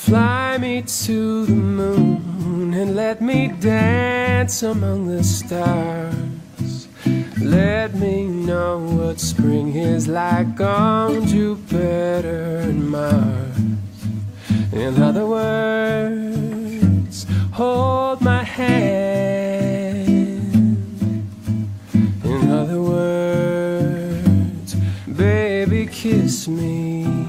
Fly me to the moon and let me dance among the stars. Let me know what spring is like on Jupiter and Mars. In other words, hold my hand. In other words, baby, kiss me.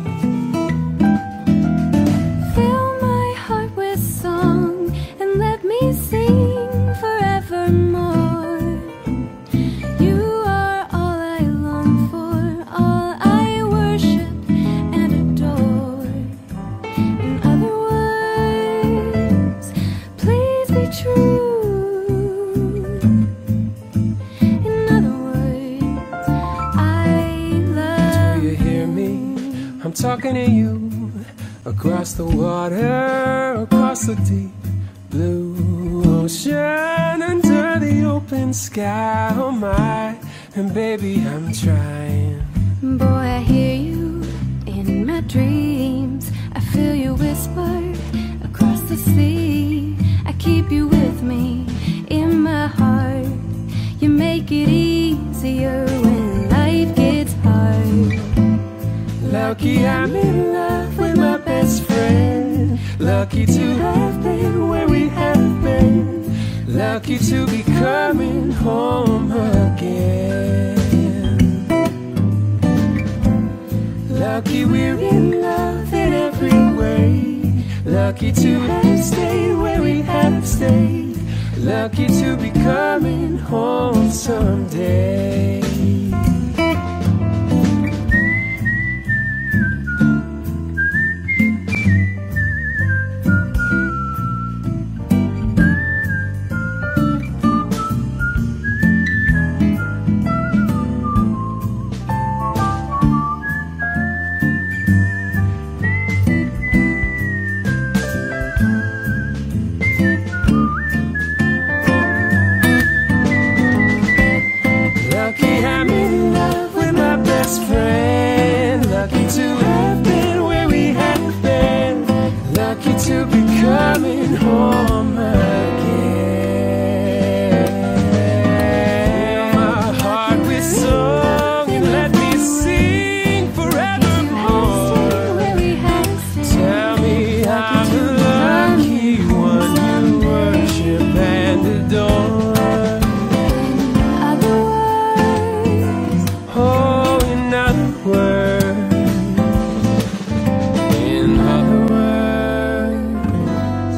Talking to you across the water, across the deep blue ocean, under the open sky. Oh my, and baby, I'm trying. Boy, I hear you in my dreams. I feel you whisper across the sea. I keep you with me in my heart. You make it easier when life gets hard. Lucky I'm in love with my best friend. Lucky to have been where we have been. Lucky to be coming home again. Lucky we're in love in every way. Lucky to have stayed where we have stayed. Lucky to be coming home someday. To be coming home again. My heart with song and let me sing forevermore. Tell me I'm the lucky one you worship and adore. Oh, in other words, in other words,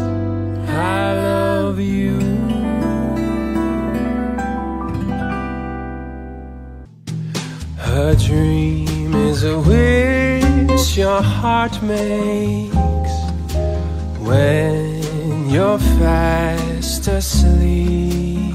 a dream is a wish your heart makes when you're fast asleep.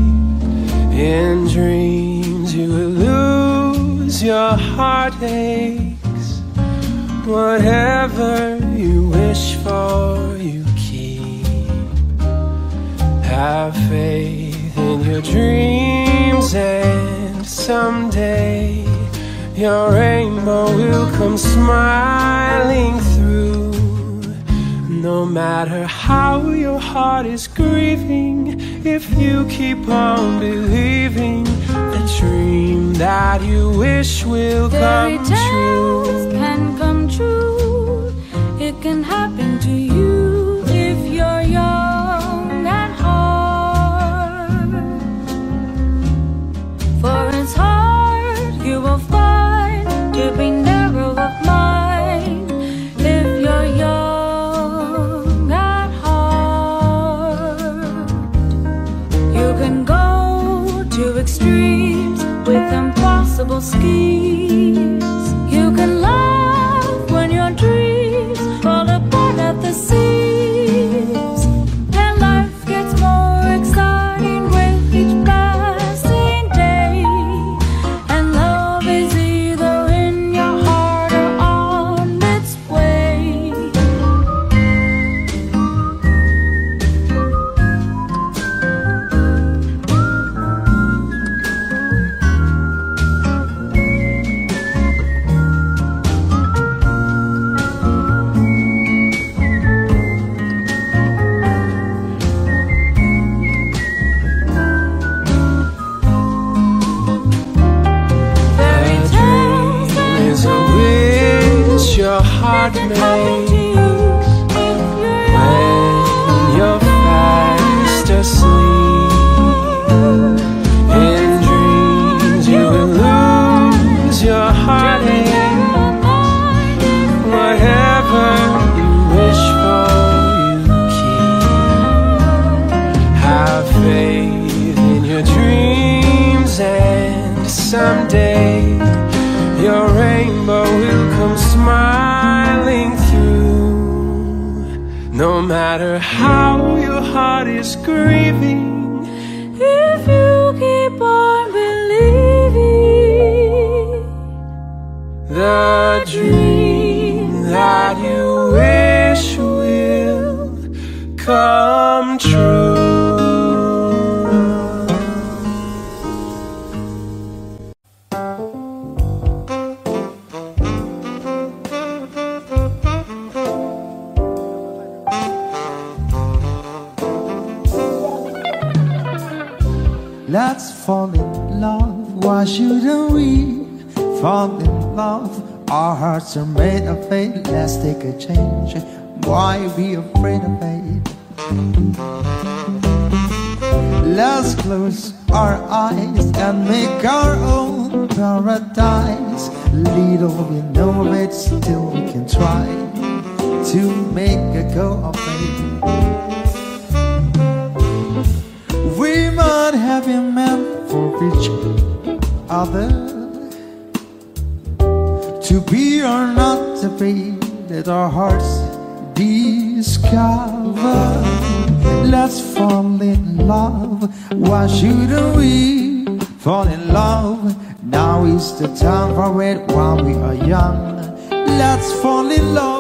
In dreams you will lose your heartaches. Whatever you wish for, you keep. Have faith in your dreams, and someday your rainbow will come smiling through. No matter how your heart is grieving, if you keep on believing, the dream that you wish will come true. Fairy tales can come true. It can happen to you if you're young at heart. For it's hard, you will find, to be narrow of mind if you're young at heart. You can go to extremes with impossible schemes. You can laugh when your dreams fall apart at the seams. And life gets more exciting with each passing day. And love is either in your heart or on its way. heart makes when you're fast asleep. In dreams you will lose your heartache. Whatever you wish for, you keep. Have faith in your dreams, and someday your rainbow will come smiling through. No matter how your heart is grieving, if you keep on believing, the dream that you wish will come true. Let's fall in love, why shouldn't we fall in love? Our hearts are made of fate, let's take a change. Why be afraid of fate? Let's close our eyes and make our own paradise. Little we know of it, still we can try to make a go of it. We might have been meant for each other, to be or not to be, let our hearts discover. Let's fall in love, why shouldn't we fall in love? Now is the time for it while we are young. Let's fall in love.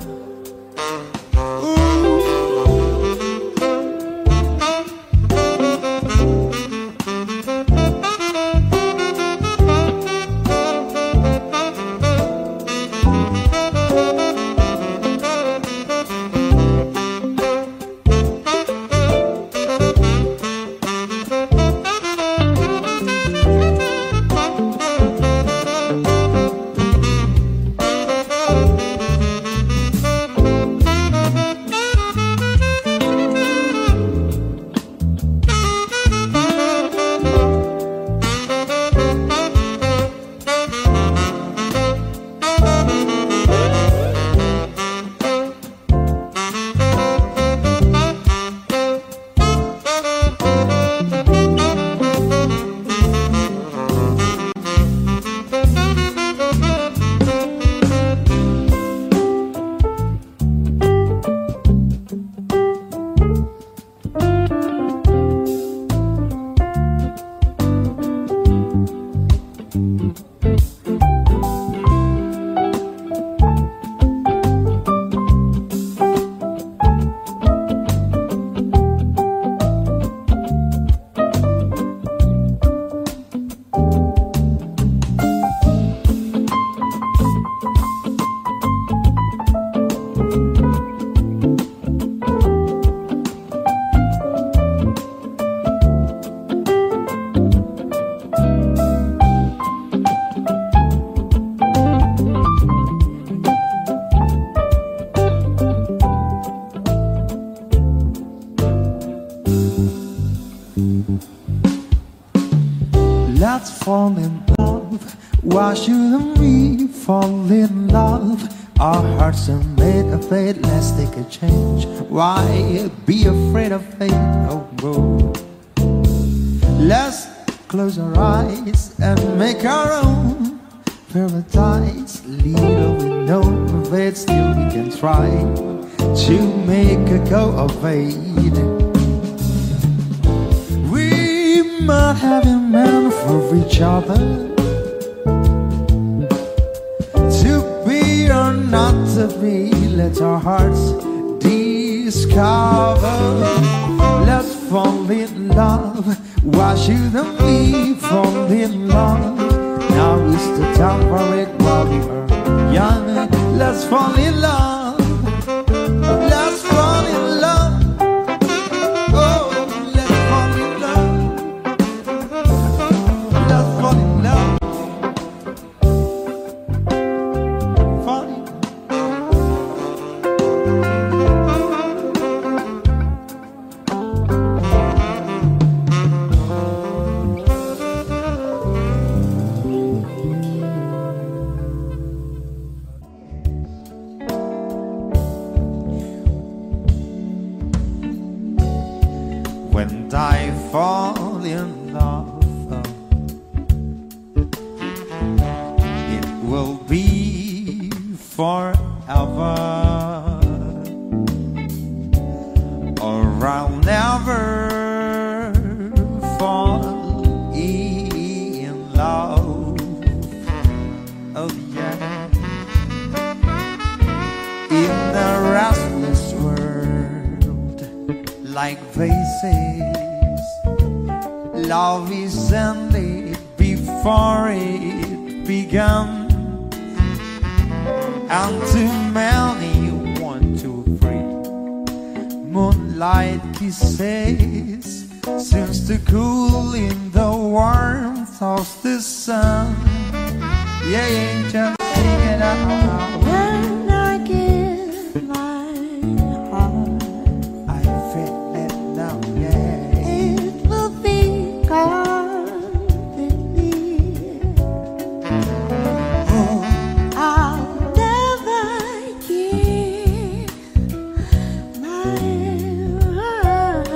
Let's fall in love. Why shouldn't we fall in love? Our hearts are made of fate. Let's take a change. Why be afraid of fate? Oh, oh. Let's close our eyes and make our own paradise. Little we know of it, still we can try to make a go of it. We might have a man for each other, to be or not to be, let our hearts discover. Let's fall in love. Why shouldn't we fall in love? Now is the time for it while we are young. Let's fall in love. Let's fall in love. Oh, let's fall in love. Let's fall in love. Fall in, when I fall in love, it will be forever, or I'll never fall in love. Oh yeah. In a restless world, like they say, love is ended before it began, and too many 1, 2, 3 moonlight kisses seems to cool in the warmth of the sun. Yeah, yeah, just sing it out. When I give my heart, I feel it now, yeah. it will be completely. Oh, I'll never give my heart,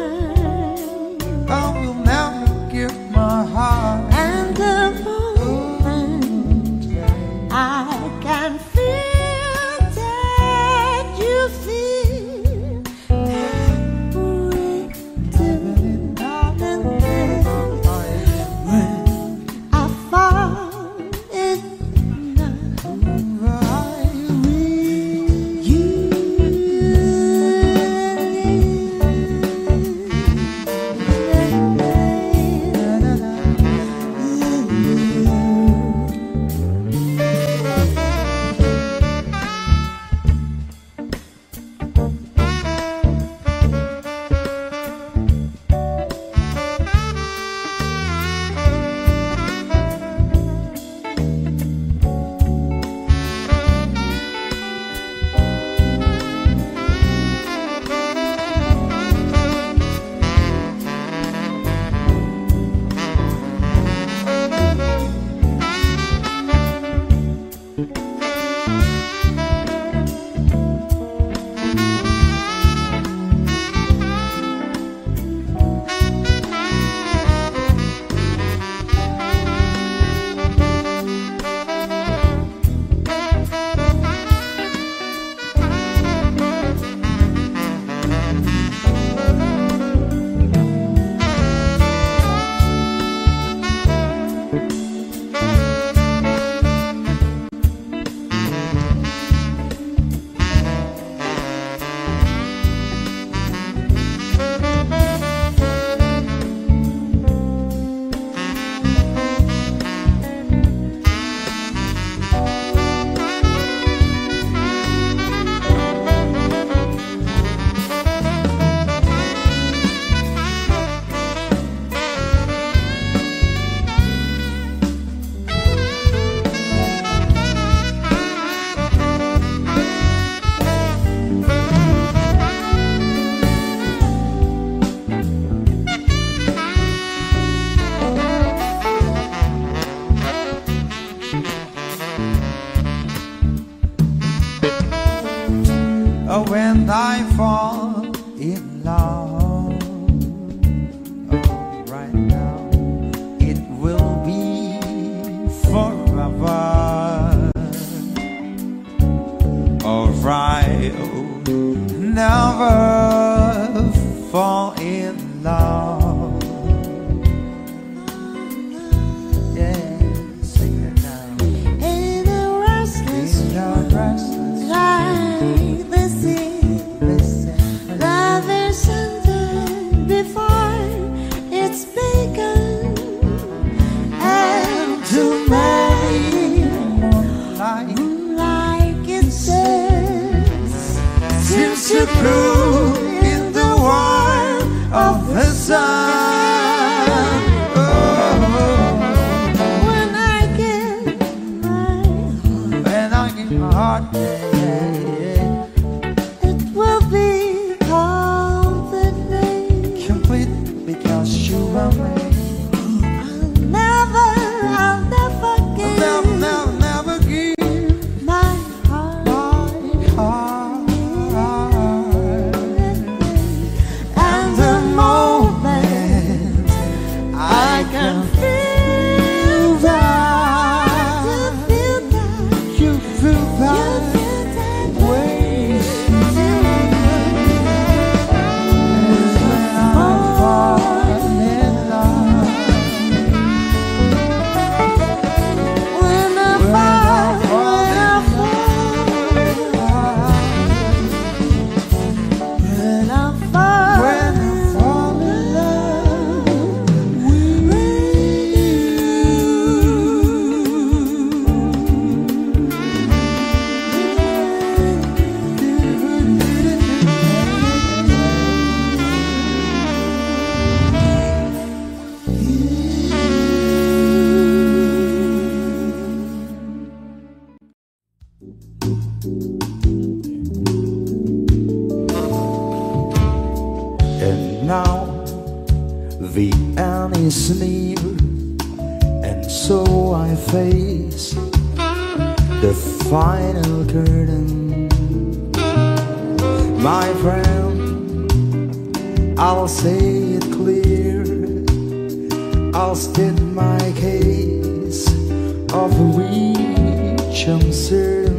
I will never give my heart. and the moment I can feel that you feel that way too. And then when I fall in love with you, Oh, when I fall in love, oh, right now, it will be forever, or I'll never fall in love. Yeah, sing it now. in a restless In your restless like the sea, listen, love is ended before it's begun, and too many like like it says seems to grow in the warmth of the sun. Oh, when I give my heart, when I give my heart, yeah, it will be completely. complete because you are me. I'll never give Never give my heart. my heart. The end is near, and so I face the final curtain. My friend, I'll say it clear, I'll state my case of which I'm certain.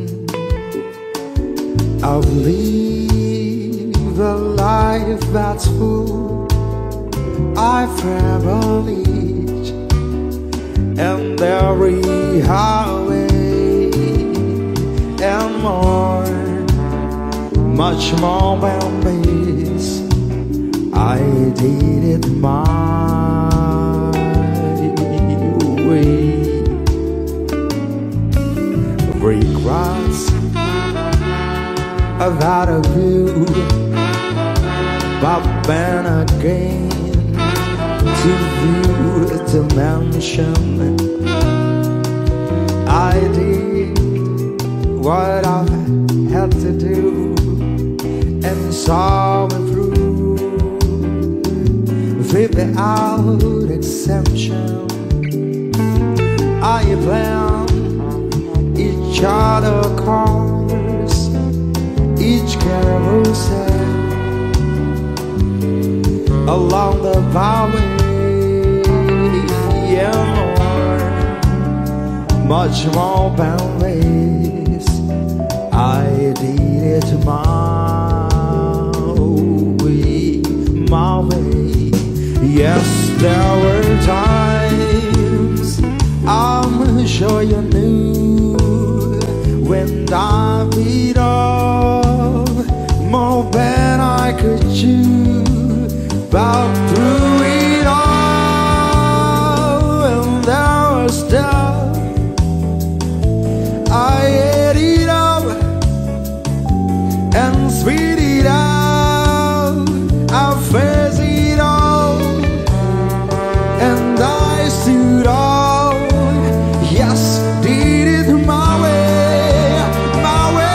I've lived a life that's full, I've traveled each and every highway and more, much more than this. I did it my way. Regrets I've had a few, but then again, to view, to mention, I did what I had to do and saw it through without exception. I planned each other course, each carousel along the byway, and more, much more boundless. I did it my way, my way. Yes, there were times I'm sure you knew when I beat off more than I could chew. But through it all, and there was doubt, I ate it up and spit it out. I faced it all, and I stood on. Yes, did it my way, my way.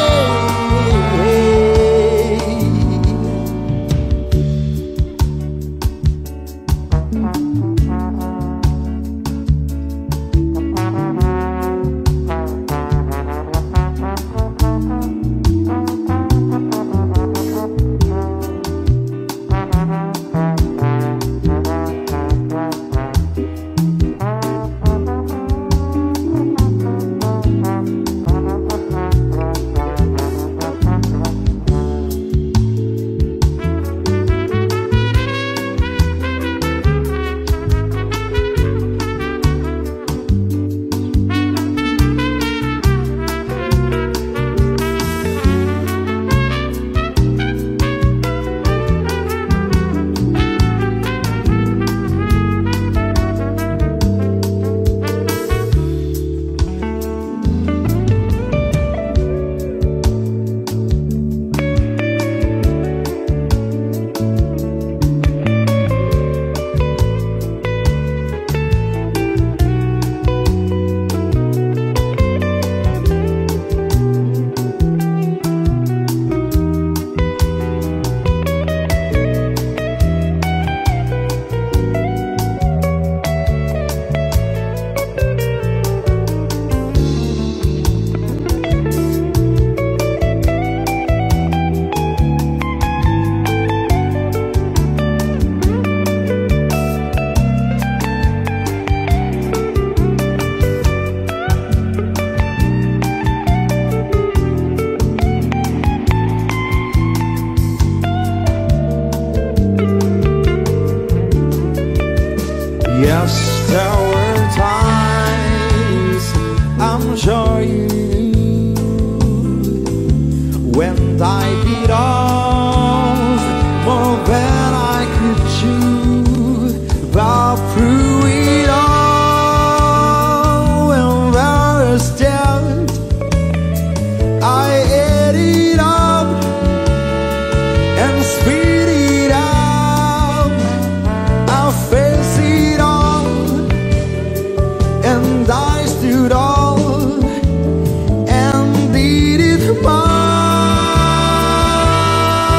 Yes, there were times I'm sure you knew when I beat off more than I could chew. But through it all, when there was doubt, I ate it up and spit it out. I faced it all, and I stood on and did it my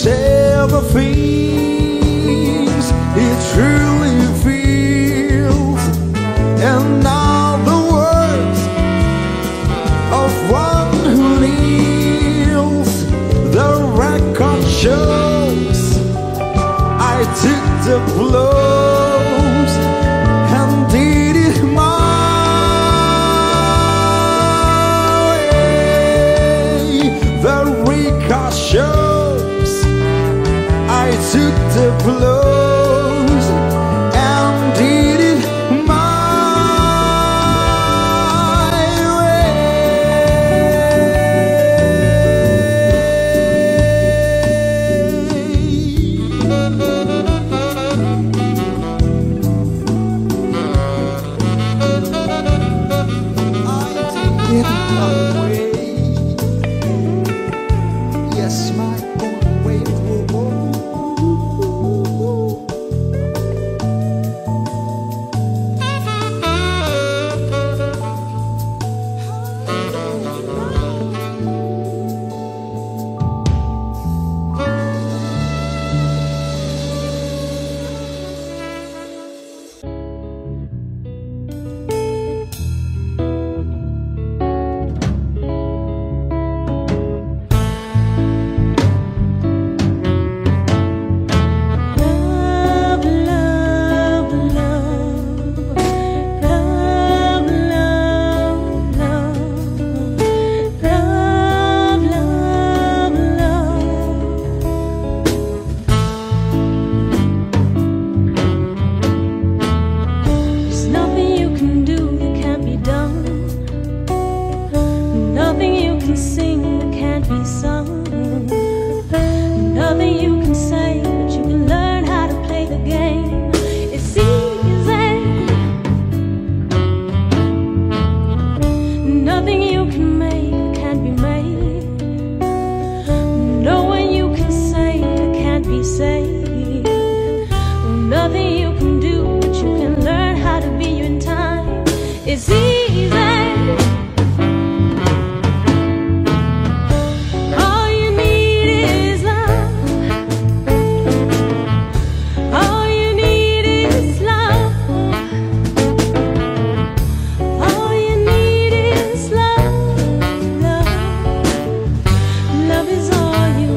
say the things it truly feels, and now the words of one who kneels. The record shows I took the blows and did it my way. The record shows I took the blows and did it my way. Yes, my own way. It's easy. All you need is love. All you need is love. All you need is love. Love is all you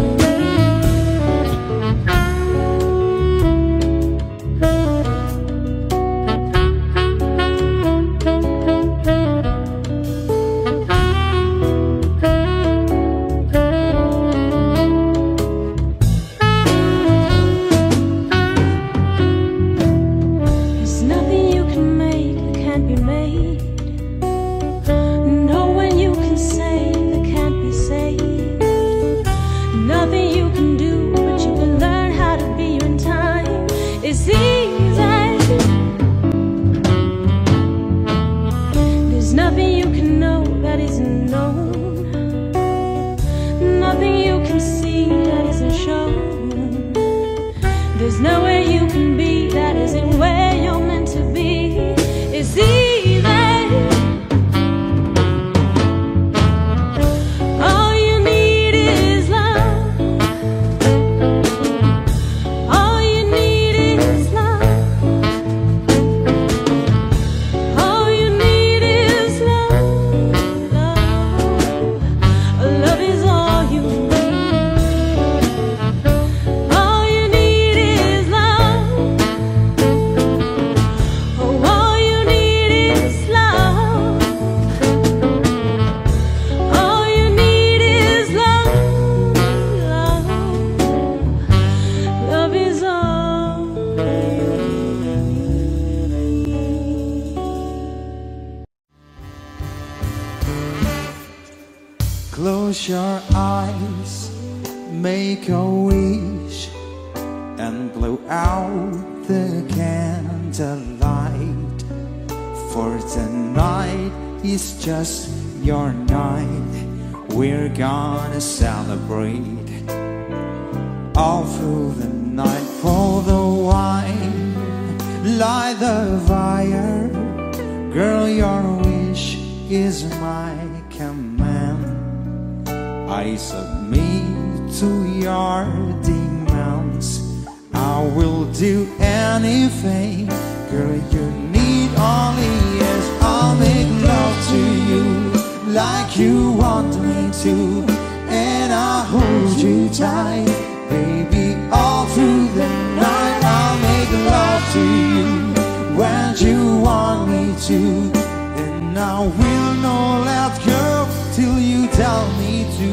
There's nowhere you can be that isn't where you're meant to be. It's easy. All you need is love. All you need is love. All you need is love. Love is all you need. Close your eyes, make a wish, and blow out the candlelight. For tonight is just your night. We're gonna celebrate all through the night. Pour the wine, light the fire. Girl, your wish is my command. I submit to your demands. I will do anything, girl, you need only yes. I'll make love to you like you want me to, and I'll hold you tight, baby, all through the night. I'll make love to you when you want me to, and I will not let go till you tell me to.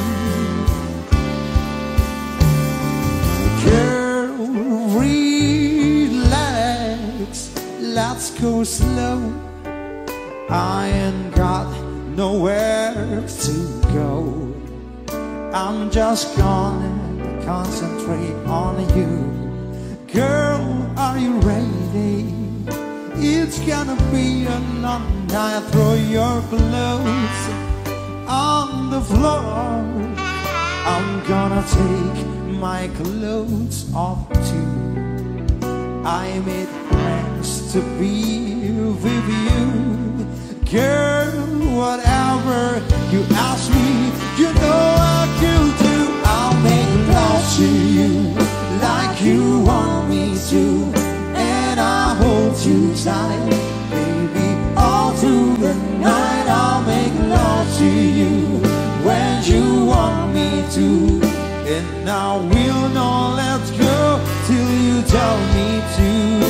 Girl, relax, let's go slow. I ain't got nowhere to go. I'm just gonna concentrate on you. Girl, are you ready? It's gonna be a long night. Throw your clothes on the floor. I'm gonna take my clothes off too. I made plans to be with you. Girl, whatever you ask me, you know I could do. I'll make love to you like you want me to, and I'll hold you tight, baby, all through the night. I'll make love to you when you want me to, and I will not let go till you tell me to.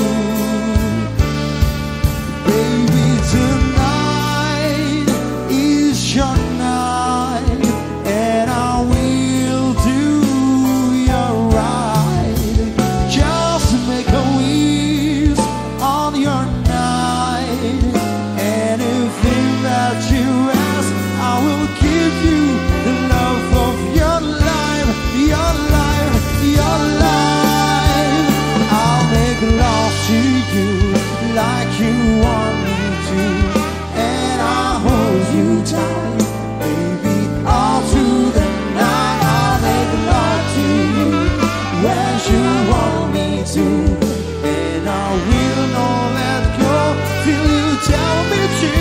Baby, tonight is your night, and I will do you right. Just make a wish on your night. Anything that you ask, I will give you the love of your life, your life, your life. I'll make love to you like you want me to, and I'll hold you tight, baby, all through the night. I'll make love to you when you want me to, and I will not let go till you tell me to.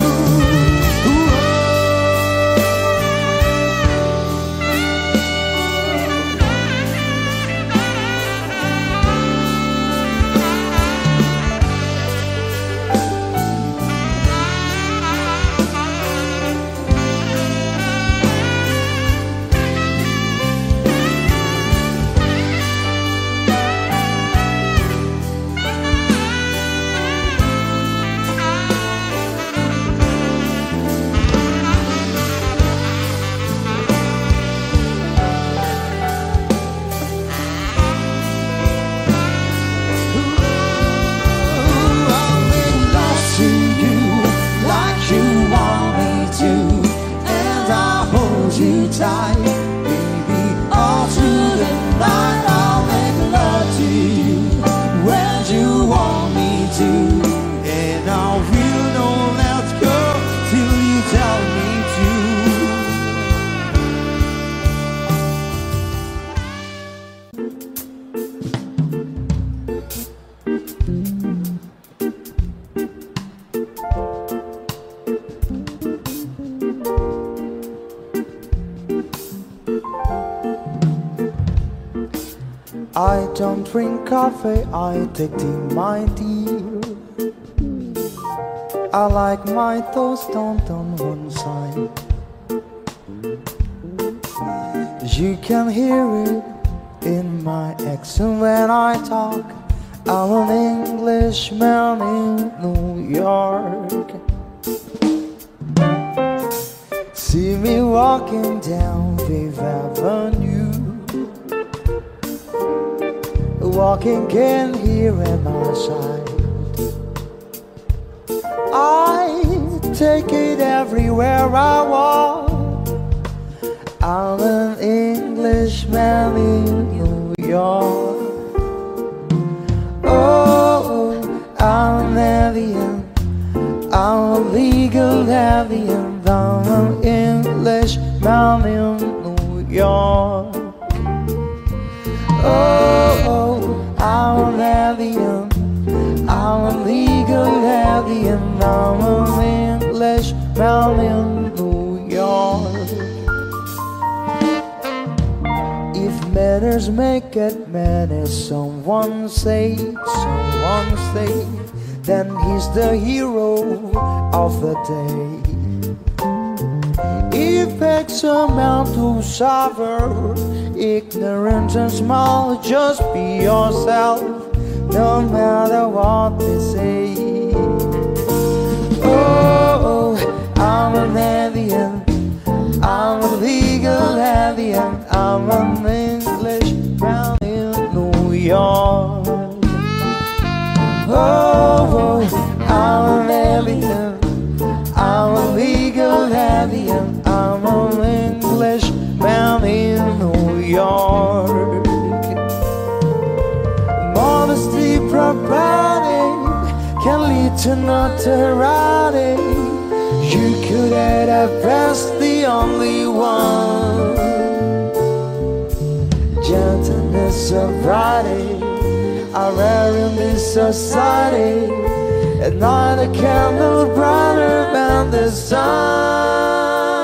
Baby, all through the night. I'll make love to you when you want me to, and I will not let go till you tell me to. I don't drink coffee, I take tea, my dear. I like my toast on one side. You can hear it in my accent when I talk. I'm an Englishman in New York. See me walking down Fifth Avenue, walking in here at my side. I take it everywhere I walk. I'm an Englishman in New York. Oh, I'm an alien, I'm a legal alien. I'm an Englishman in New York. Oh, I'm an alien, I'm a legal alien. I'm an Englishman in New York. Letters make it many, someone say, then he's the hero of the day. It takes a man to suffer ignorance and smile. Just be yourself, no matter what they say. Oh, I'm an alien, I'm a legal alien, I'm an Englishman in New York. Oh, I'm an alien, I'm a legal alien, I'm an Englishman in New York. Modesty, propriety can lead to notoriety. You could have best the only one. Gentleness, sobriety are rare in this society. At night a candle brighter than the sun.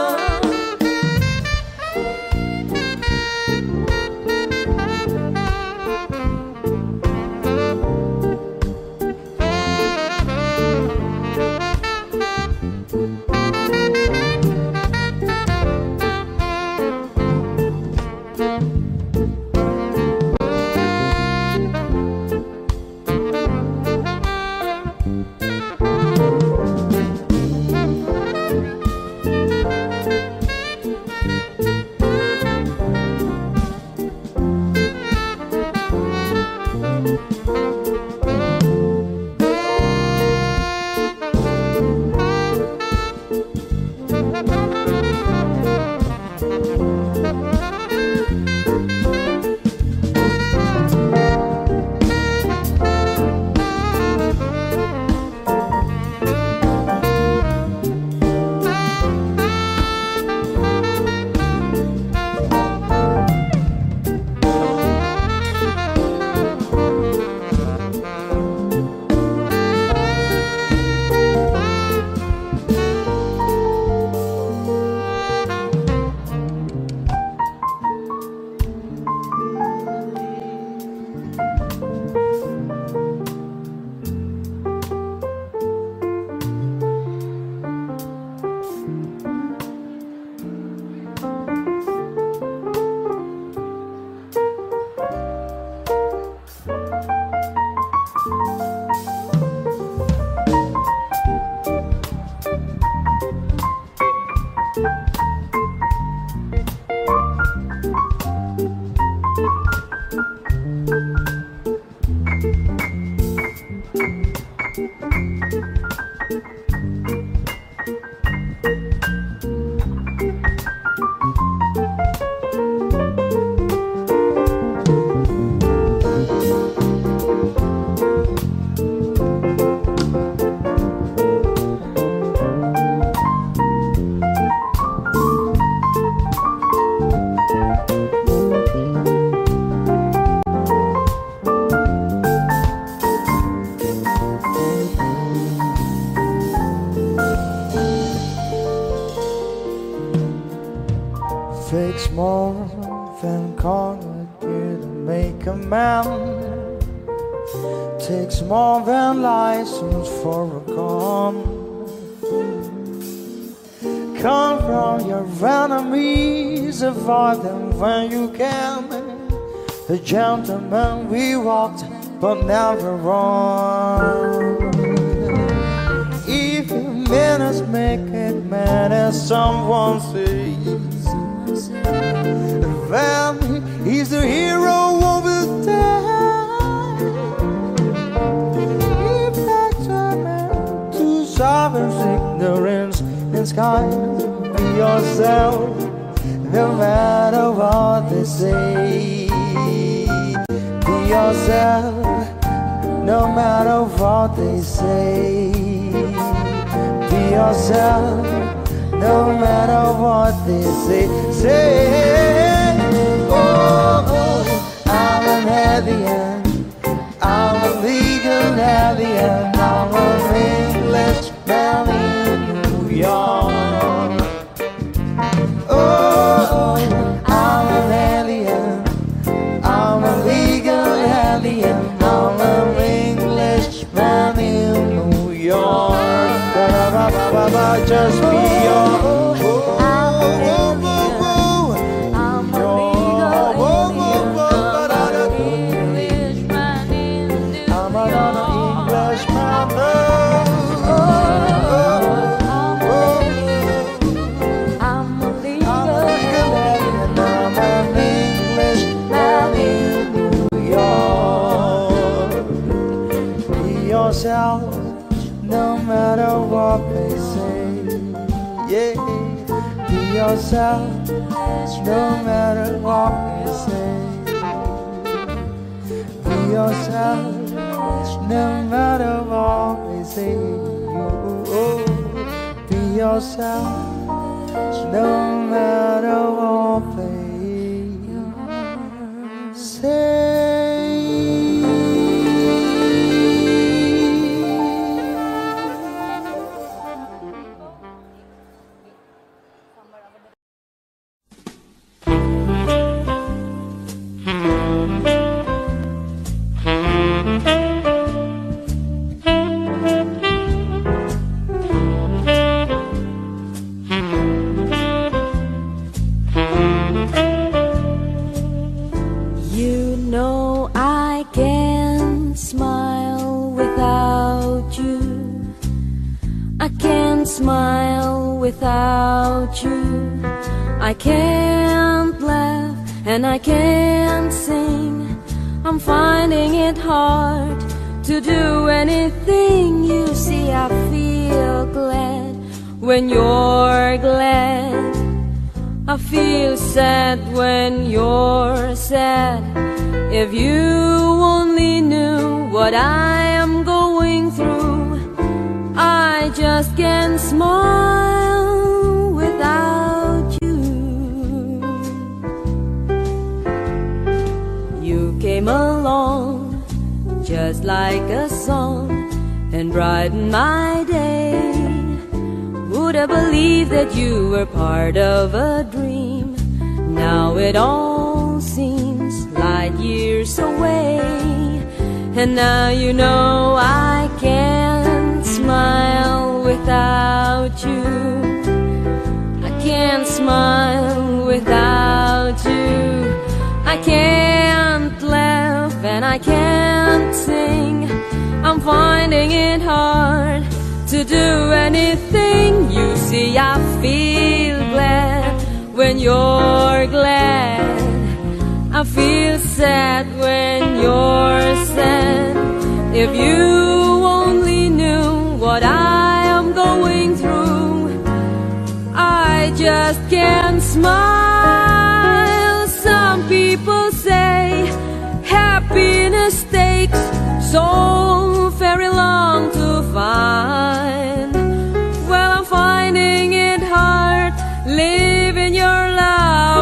Takes more than courage to make a man. Takes more than license for a gun. Confront your enemies, avoid them when you can. The gentleman we walked but never run. Even minutes make it man, as someone says. Then he's the hero of the day. He takes a man to sovereign ignorance in sky. Be yourself, no matter what they say. Be yourself, no matter what they say. Be yourself, no matter what they say. Oh, I'm an alien, I'm a legal alien, I'm an Englishman in New York. Oh, I'm an alien, yourself, no matter what they say. Be yourself, no matter what they say. Oh, be yourself, no matter what they say. Without you, I can't laugh and I can't sing. I'm finding it hard to do anything. You see, I feel glad when you're glad. I feel sad when you're sad. If you only knew what I am going through, I just can't smile without you. You came along just like a song and brightened my day. Would I believe that you were part of a dream? Now it all seems light years away. And now you know I can't smile without you. I can't smile without you. I can't laugh and I can't sing. I'm finding it hard to do anything. You see, I feel glad when you're glad. I feel sad when you're sad. If you only knew what I am going through, I just can't smile. Some people say happiness takes so very long to find. Well, I'm finding it hard leaving your love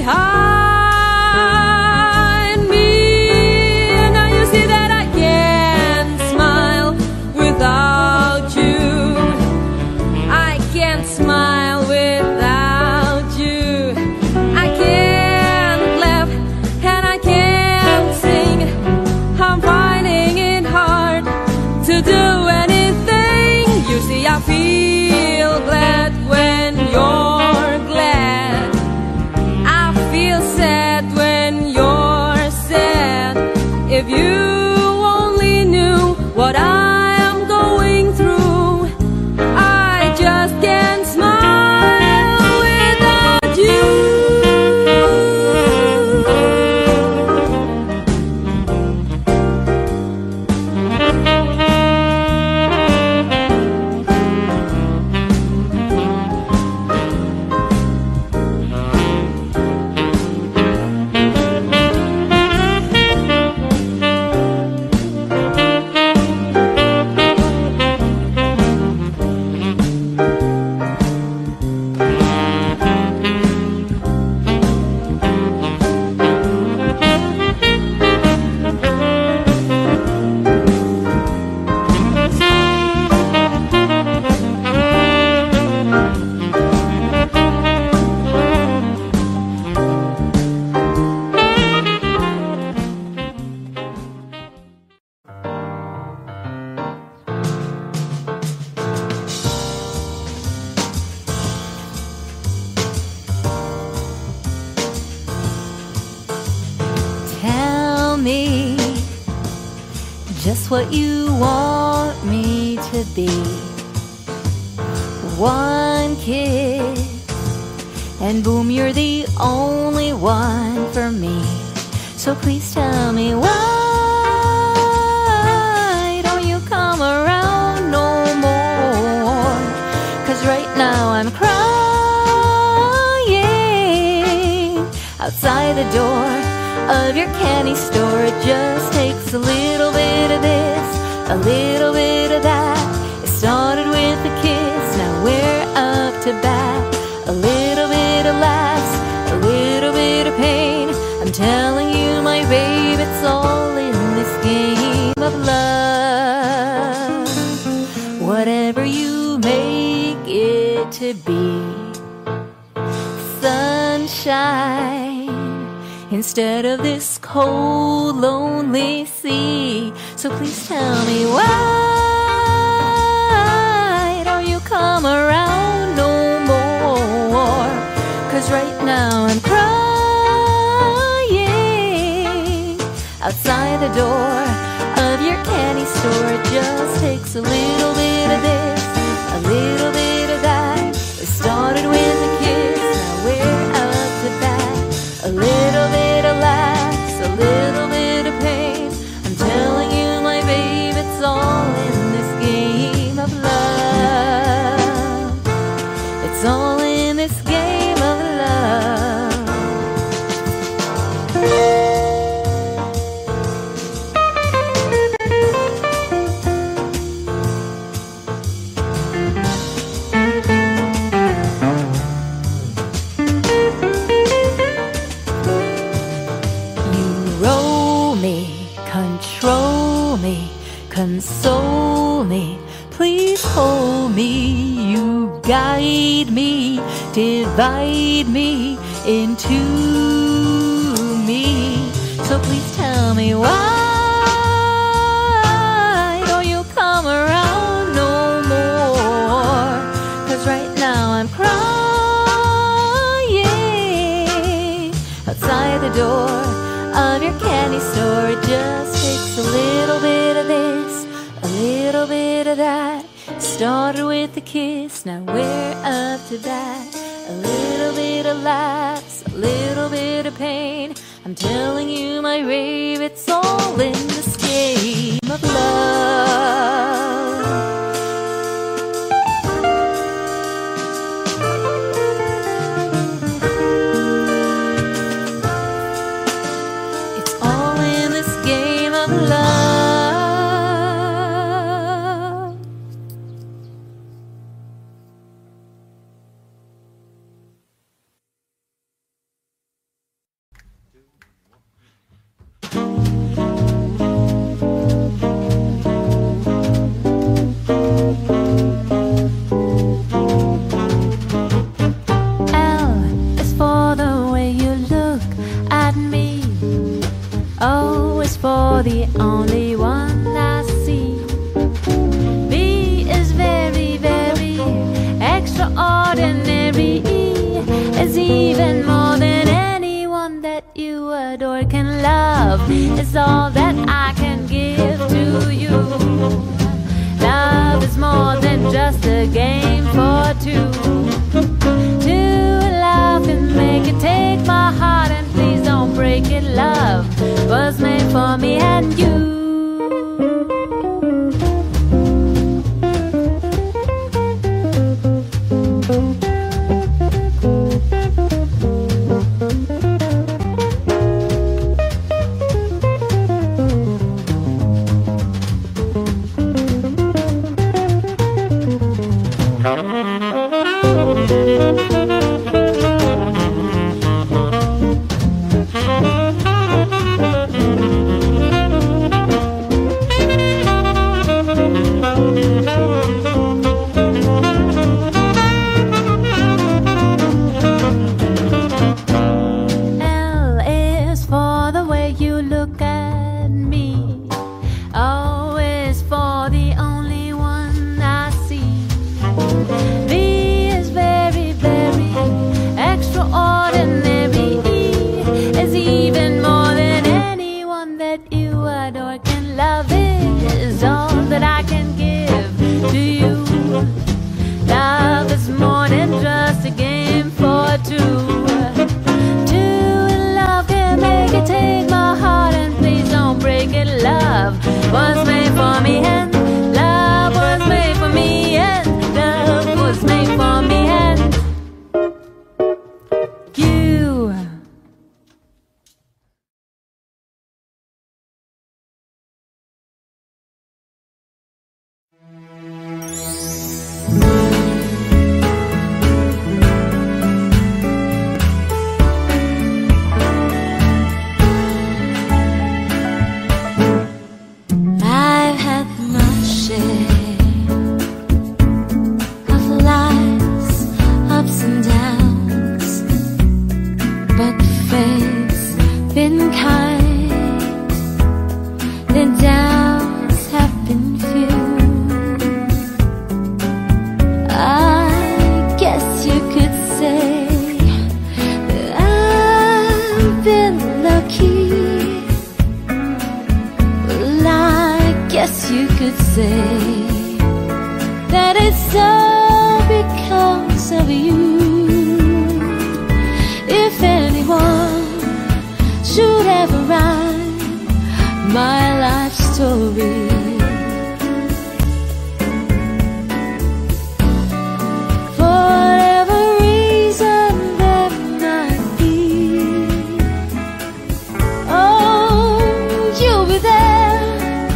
behind me. And now you see that I can't smile without you. I can't smile without you. I can't laugh and I can't sing. I'm finding it hard to do anything. You see, I feel glad when you're glad. I feel sad when you're sad. If you only knew what I am going through, I just can't smile without you. Tell me just what you want me to be. One kiss and boom, you're the only one for me. So please tell me, why don't you come around no more? 'Cause right now I'm crying outside the door of your candy store. It just takes a little bit of this, a little bit of that. It started with a kiss, now we're up to bat. A little bit of laughs, a little bit of pain. I'm telling you, my babe, it's all in this game of love. Whatever you make it to be, sunshine instead of this cold, lonely sea. So please tell me, why don't you come around no more? 'Cause right now I'm crying outside the door of your candy store. It just takes a little bit of this, a little bit of that. It started with a kiss, now we're up to bat. A little bit of laughs, a little bit of pain. I'm telling you, my babe, it's all in this game of love. It's all in this game of love. Control me, console me, please hold me. You guide me, divide me into me. So please tell me, why don't you come around no more? 'Cause right now I'm crying outside the door of your candy store. It just takes a little bit of this, a little bit of that. Started with a kiss, now we're up to bat. A little bit of laughs, a little bit of pain. I'm telling you, my babe, it's all in this game of love. The only one I see. B is very, very extraordinary. E is even more than anyone that you adore can love. Is all that I can give to you. Love is more than just a game for two. To love and make it take my heart, and please don't break it. Love was made for me and you. was made for me, and you but fate's been kind. The doubts have been few. I guess you could say that I've been lucky. Well, I guess you could say that it's all because of you. If anyone should ever write my life story, for whatever reason there might be, oh, you'll be there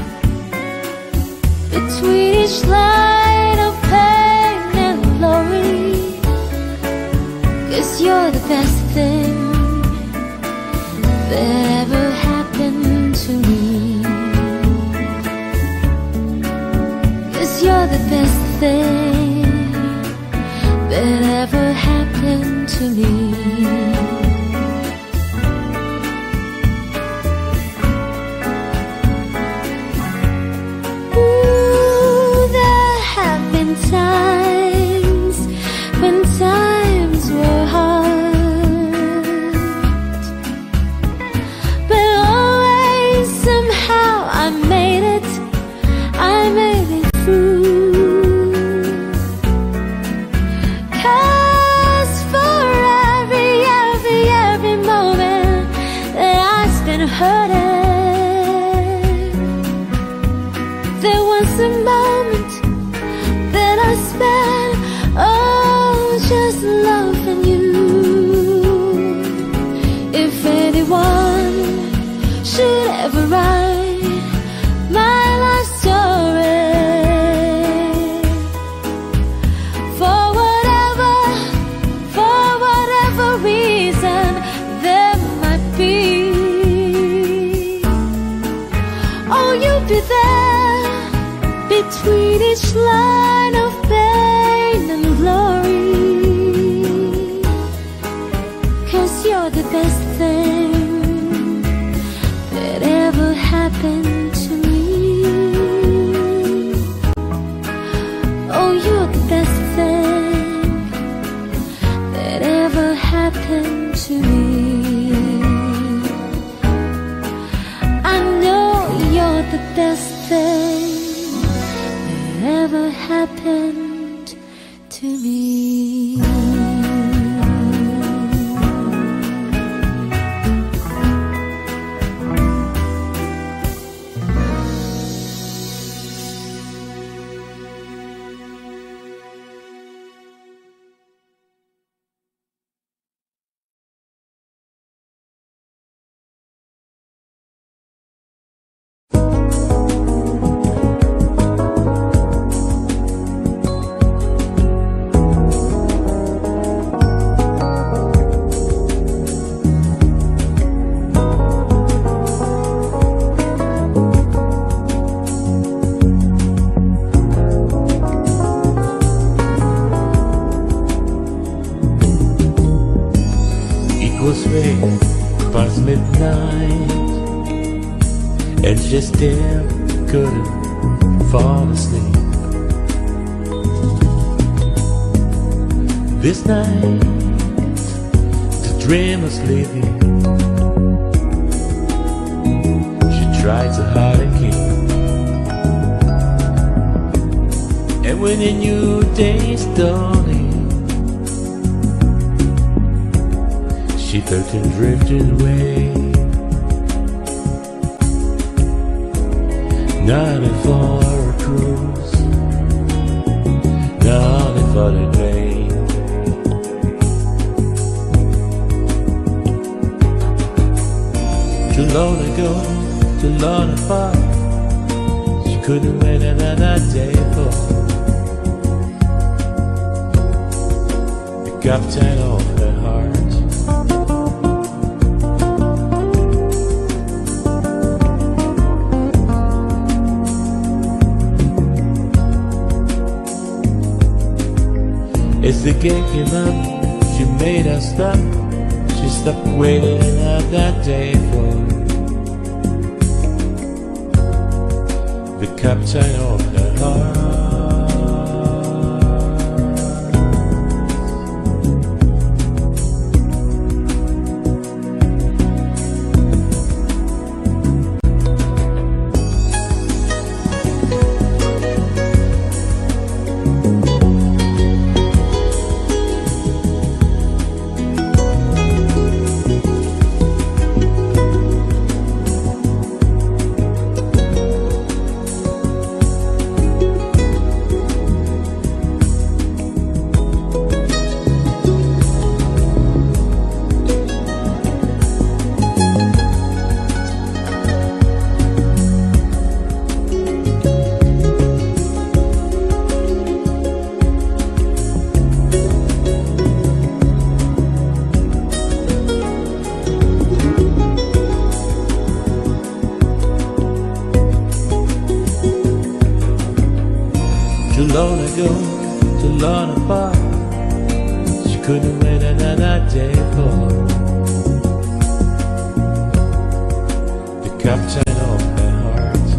between each line of pain and glory. 'Cause you're the best thing that ever happened to me. 'Cause you're the best thing that ever happened to me. Ooh, there have been times when times were hard, but always somehow I made it through. 'Cause for every moment that I spent hurting, there was a moment that I spent, oh, just loving you. If anyone should ever write my life story, for whatever reason there might be, oh, you'll be there between each line of pain and glory. 'Cause you're the best thing that ever happened to me. Oh, you're the best thing that ever happened to me. I know you're the best thing that ever happened to me. Past midnight, and she still couldn't fall asleep. This night, the dream was leaving. She tried so hard to keep, and when a new day's dawning, she felt him drifting away. Not for a cruise, not for the rain. Too long ago, too long apart, she couldn't wait another day for the captain of her heart. As the game came up, she made us stop. She stopped waiting another day for the captain of her heart. Too long ago, too long apart. She couldn't wait another day for the captain of her heart.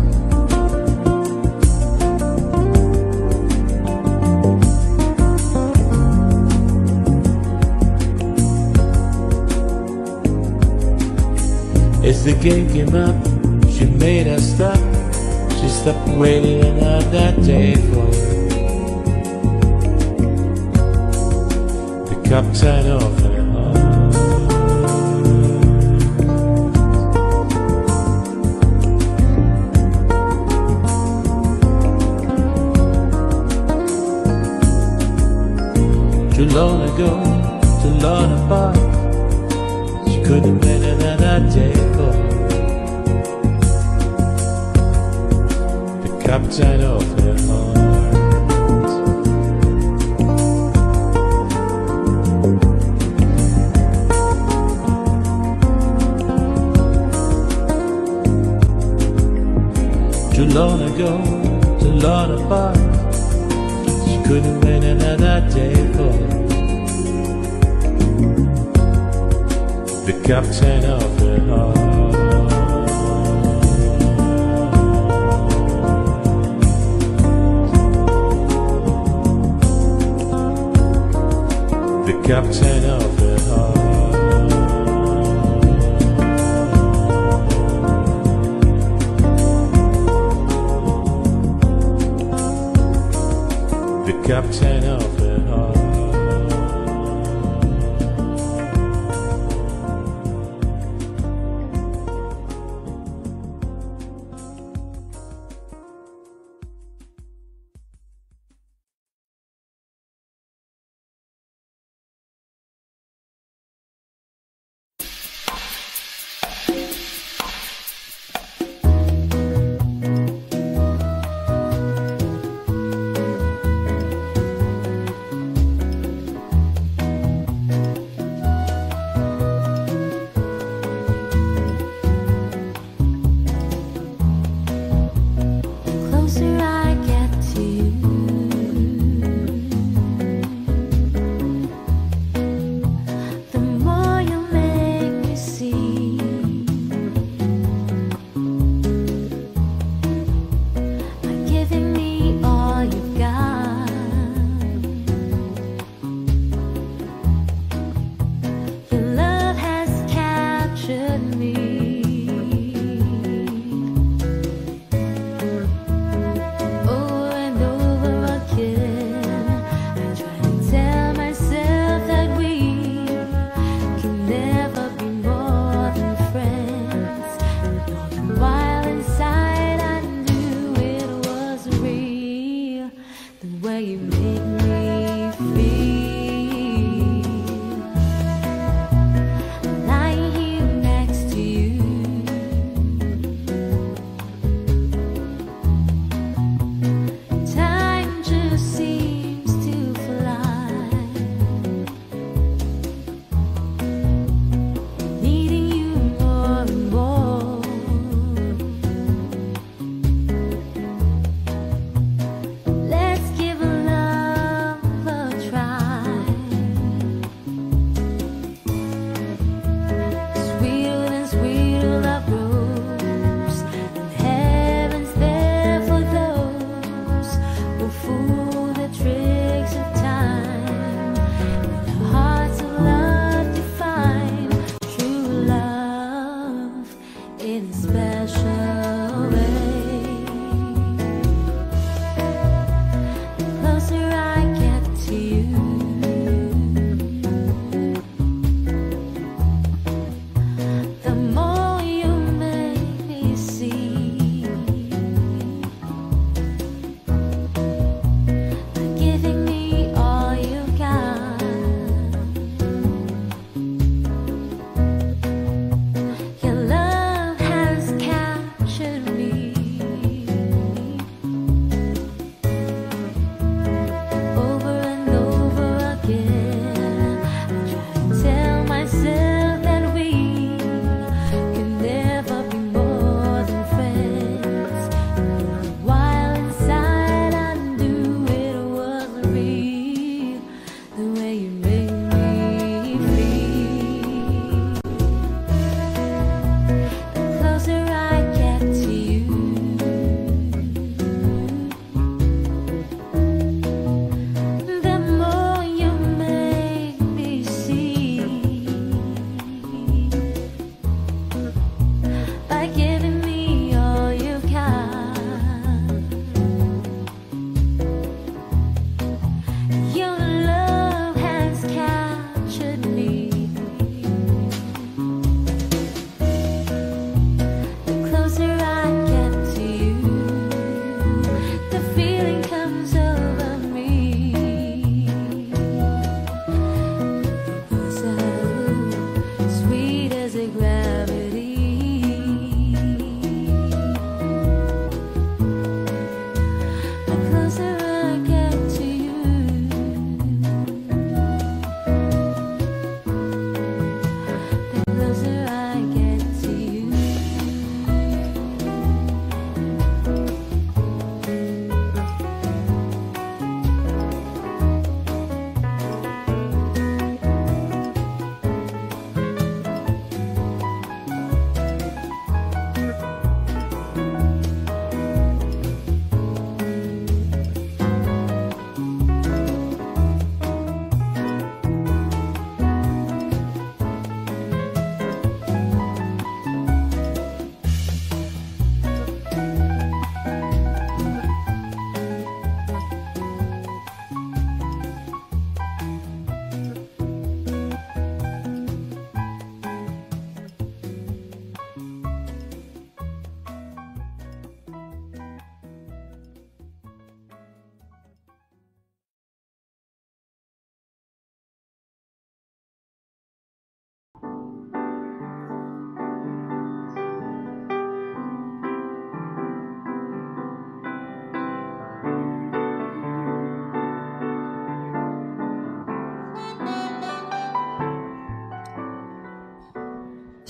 As the game came up, she made us stop. She stopped waiting another day for the captain of her heart. Too long ago, too long apart. She couldn't wait another day for captain of her heart. Too long ago, too long apart. She couldn't wait another day for the captain of her heart. The captain of her heart. The captain of her heart.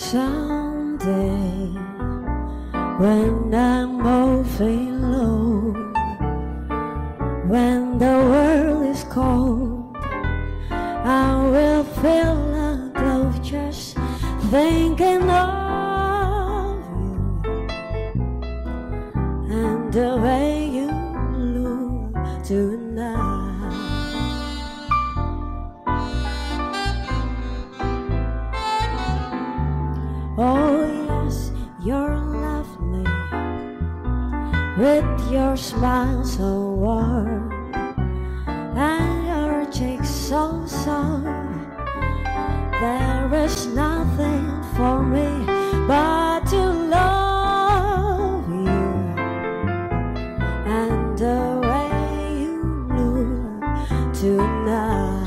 Someday, when I'm moving low, when the world is cold, I will feel a glow just thinking of you and the way you look tonight. Oh yes, you're lovely, with your smile so warm and your cheeks so soft. There is nothing for me but to love you and the way you look tonight.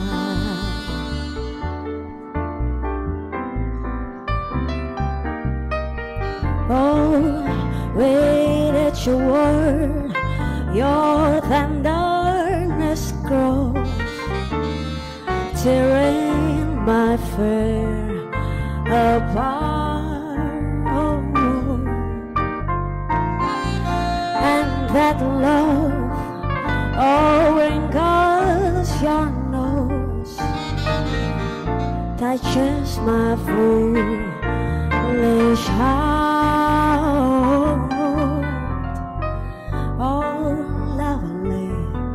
Oh, with each word, your tenderness grows, tearing my fear apart. Oh, and that love, oh, wrinkles your nose, touches my foolish heart. Oh, lovely,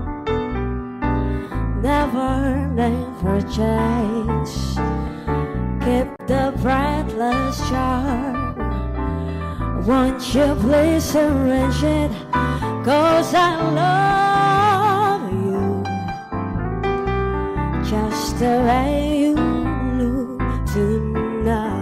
never change. Keep the breathless charm. Won't you please arrange it? 'Cause I love you just the way you look tonight.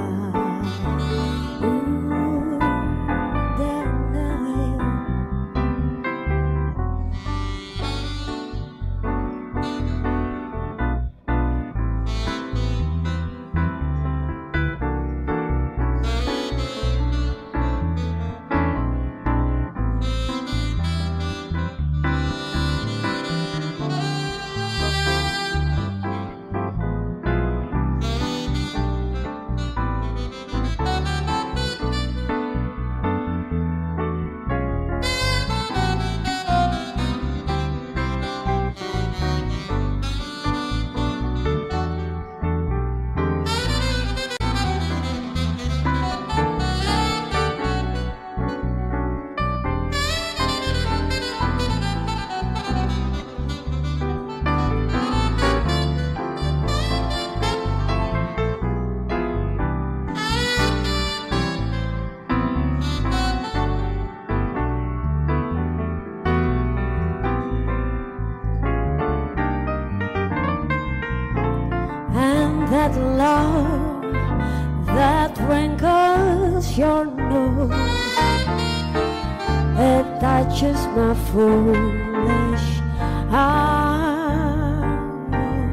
That love that wrinkles your nose, it touches my foolish heart.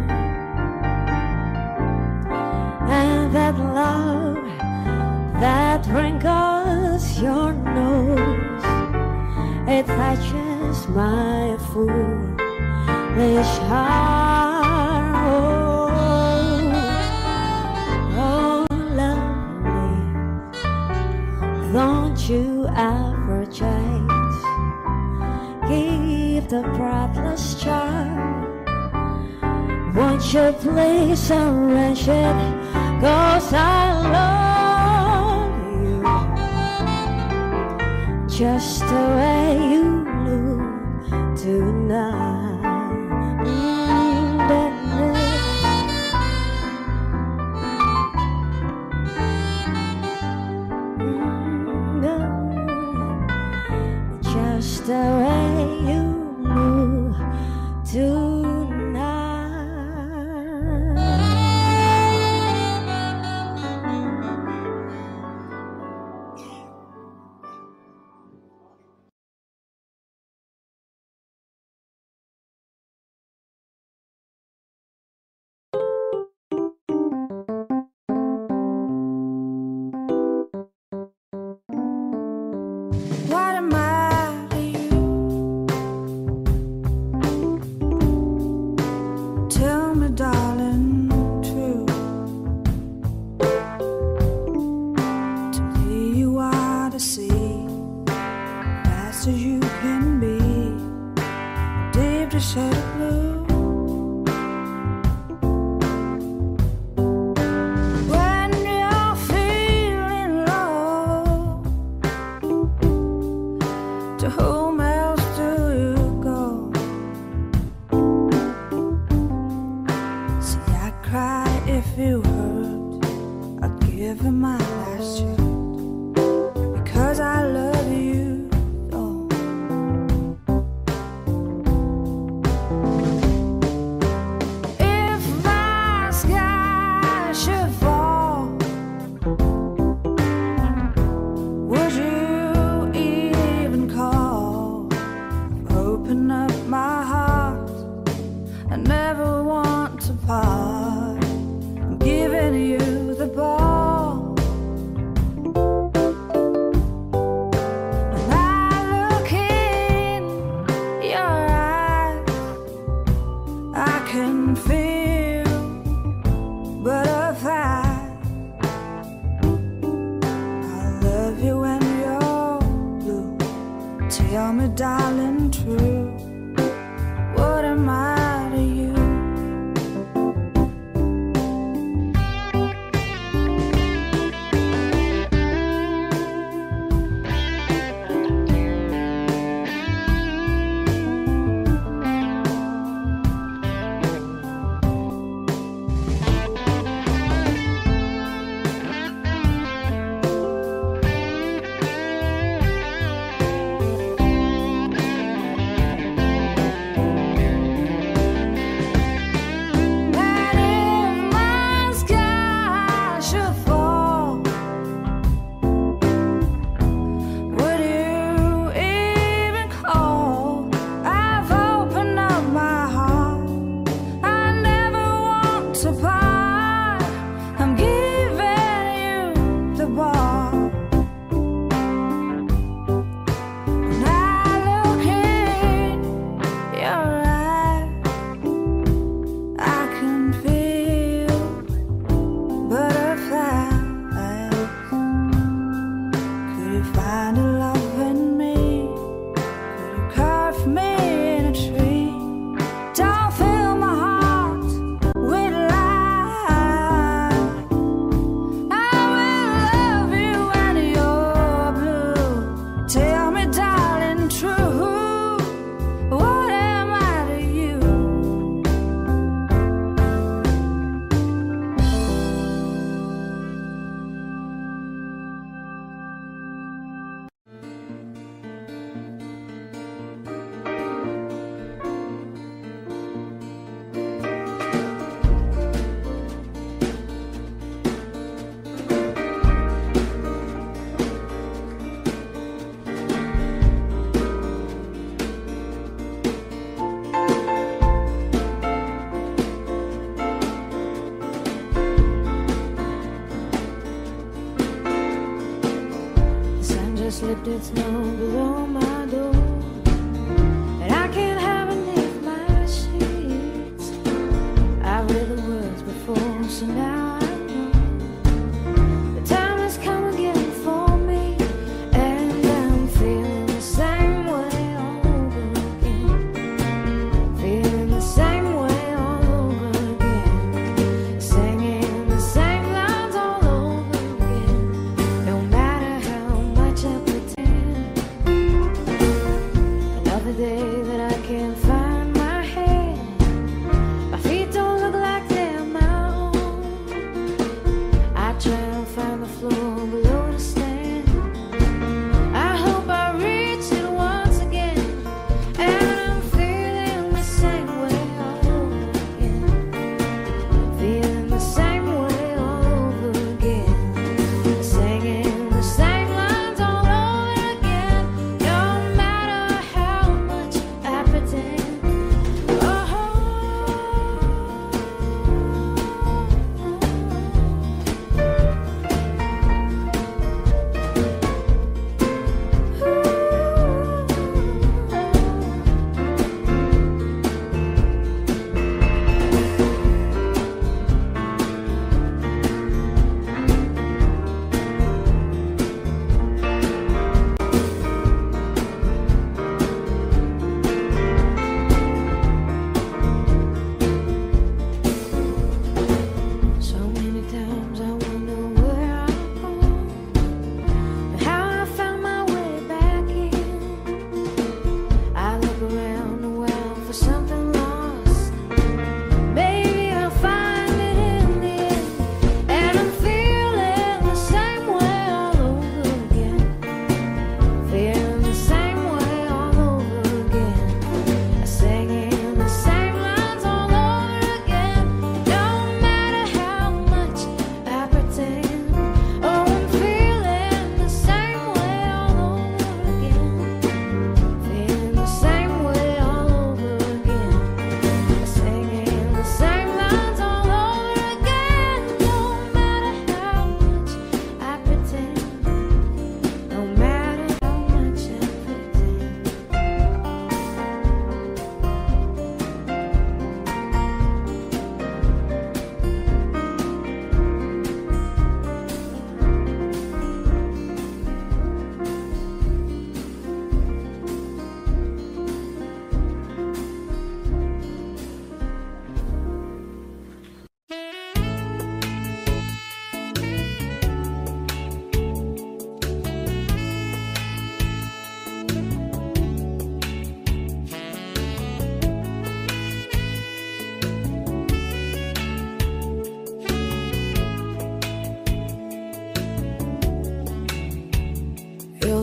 And that love that wrinkles your nose, it touches my foolish heart. Don't you ever change. Keep the breathless charm. Won't you please arrange it? 'Cause I love you just the way you look tonight. Just the way you move tonight. What am I to you? my last chance, because I love you. Oh. If my sky should fall, would you even call? Open up my heart, I never want to part. I'm giving you the ball. When I look in your eyes, I can feel butterflies. I love you when you're blue. Tell me, darling, true. What am I to you? Slipped its snow below my door, and I can't have beneath my sheets. I've read the words before, so now I know the time has come again for me, and I'm feeling the same way all over again. Feeling the same way all over again. Singing the same lines all over again. No matter how much I pretend.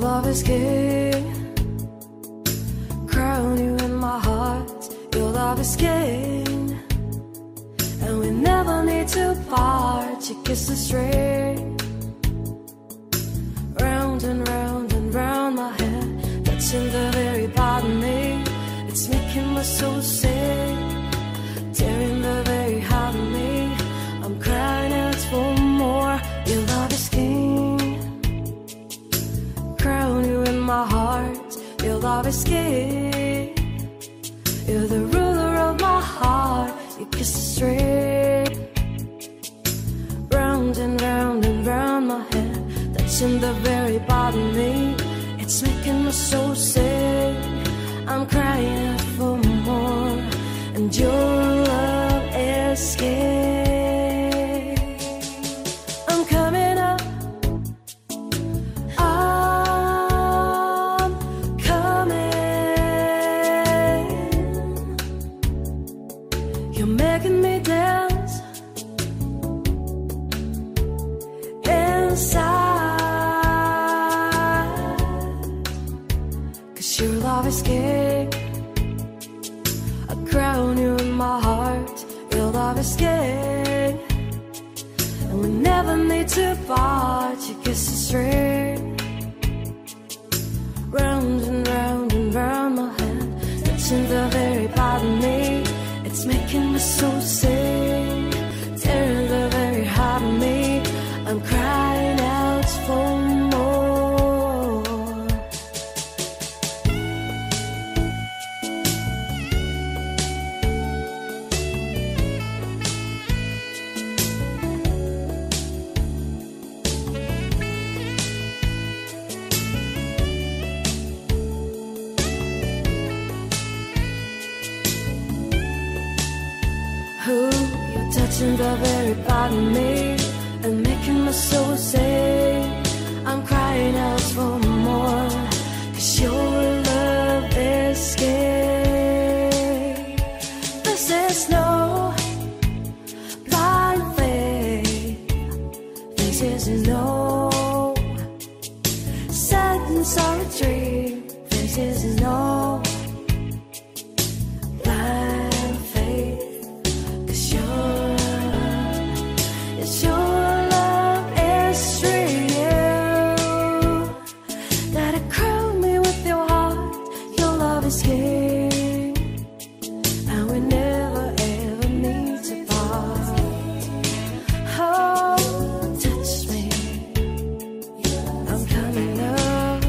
love is king. Crown you in my heart. Your love is king. And we never need to part. Your kiss is straight. Round and round and round my head. Touching the very bottom of me. It's making my soul sick. Tearing the very heart of me. I'm crying out for more. Your love is king. Crown you in my heart. Your love is king. You're the ruler of my heart. Your kiss is straight. Round and round and round my head. Touching the very bottom of me. It's making my soul sick. I'm crying out for more. And your love is scared. I'm coming up. I'm coming. You're making me dance inside. 'Cause your love is king. I crown you in my heart. Your love is king. And we never need to part. Your kiss is straight. Round and round and round my head. Touching the very bottom of me. It's making me so sick. Tearing the very heart of me. I'm crying out for more. You're touching the very bottom of me and making my soul sing. I'm crying out for more. 'Cause your love is scared. This is no blind faith. This is no sad and sorry dream. This is no blind faith. 'Cause your love is real. Gotta crown me with your heart. Your love is king. And we never ever need to part. Oh, touch me. I'm coming up.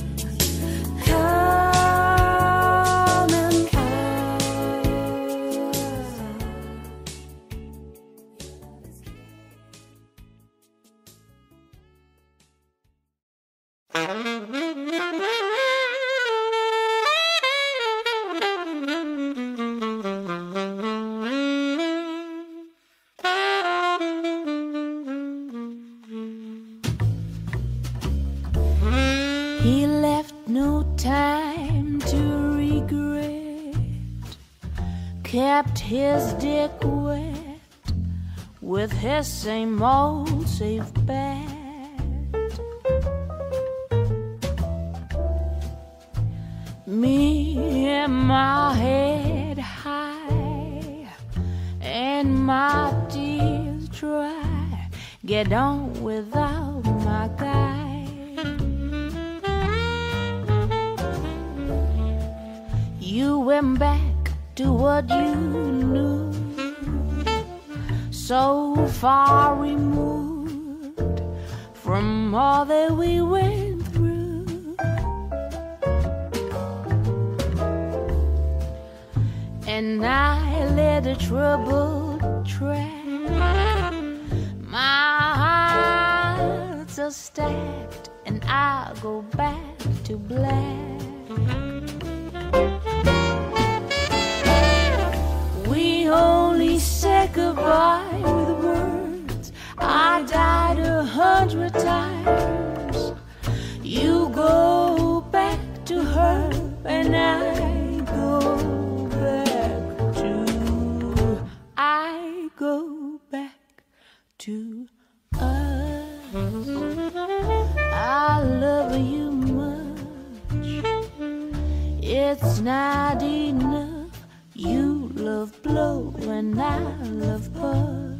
Coming up. He left no time to regret, kept his dick wet with his same old safe bet. Me and my head high and my tears dry, get on without my guy. You went back to what you knew, so far removed from all that we went through. And I led a troubled track. My hearts are stacked and I go back to black. We only said goodbye with words. I died 100 times. You go back to her and I go back to us. I love you much. it's not enough. You love blow and I love puff.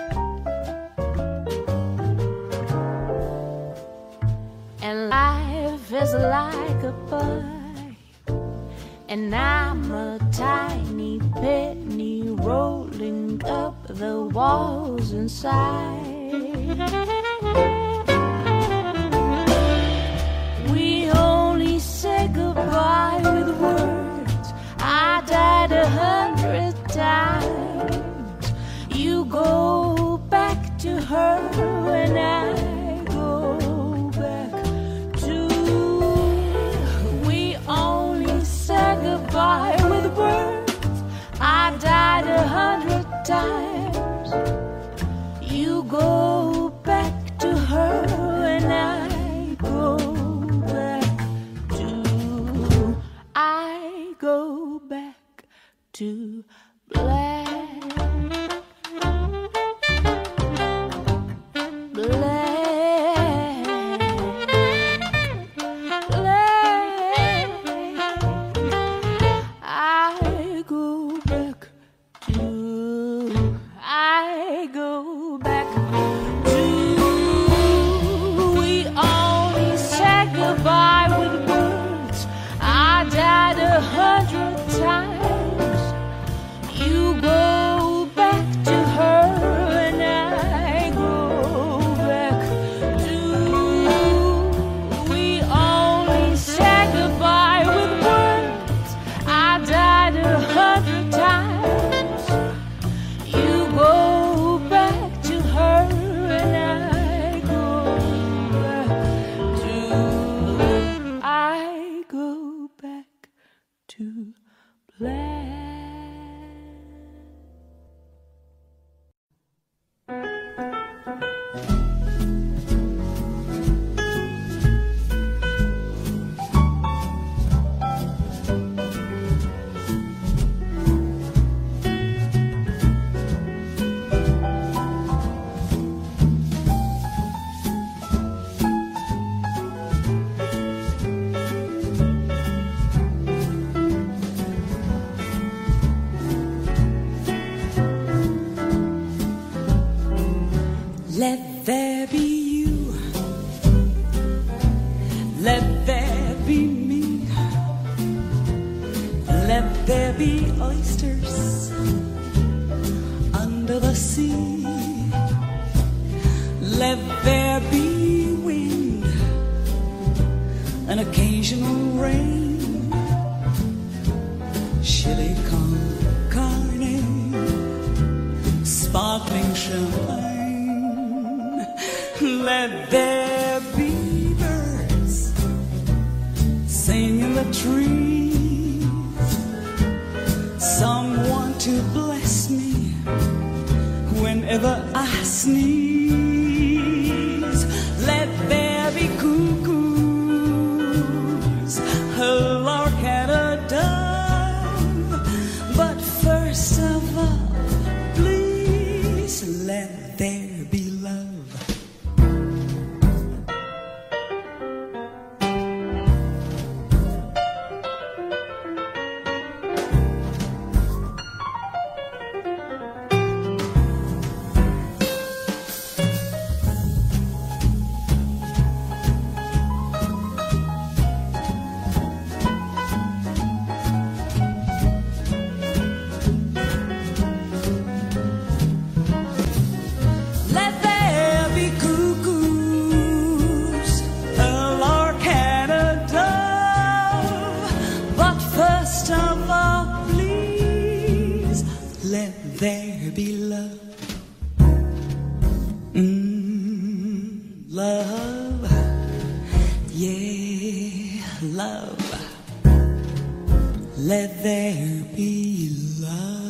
And life is like a pie, and I'm a tiny penny rolling up the walls inside. We only say goodbye with words. I died 100 times. You go back to her and I go back to. We only say goodbye with words. I died 100 times. You go back to her and I go back to. I go back to black. Let there be you, let there be me, let there be oysters under the sea, let there be wind, an occasional rain, chili con carne, sparkling champagne. Let there be birds sing in the trees, someone to bless me whenever I sneeze. Let there be cuckoos, a lark and a dove, but first of all, please let there be love. There be love, love, yeah, love. Let there be love.